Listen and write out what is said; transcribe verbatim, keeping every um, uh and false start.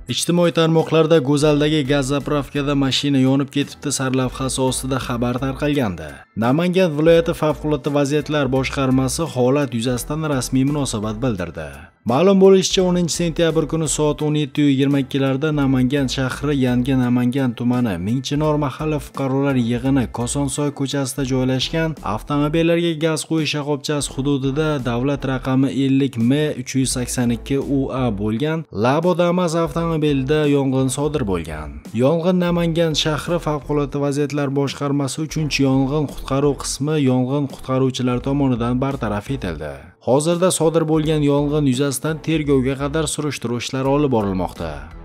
Ijtimoiy tarmoqlarda Go'zaldagi gaz zapravkada mashina yonib ketibdi sarlavhasi ostida xabar tarqalgandi. Namangan viloyati favqulodda vaziyatlar boshqarmasi holat yuzasidan rasmiy munosabat bildirdi. Ma'lum bo'lishicha, o'ninchi sentyabr kuni soat o'n yetti yigirma ikki larda Namangan shahri Yangi Namangan tumani Mingchinor mahalla fuqarolar yig'ini Kosonsoy ko'chasida joylashgan avtomobillarga gaz quyish shoxobchasi hududida davlat raqami ellik M uch yuz sakson ikki U A bo'lgan Labo Damas avtomobilida yong'in sodir bo'lgan. Yong'in Namangan shahri favqulodda vaziyatlar boshqarmasi uchinchi yong'in qutqaruv qismi yong'in qutqaruvchilar tomonidan bartaraf etildi. Hozirda sodir bo'lgan yong'in yuzasidan tergovga qadar surishtiruv ishlari olib borilmoqda.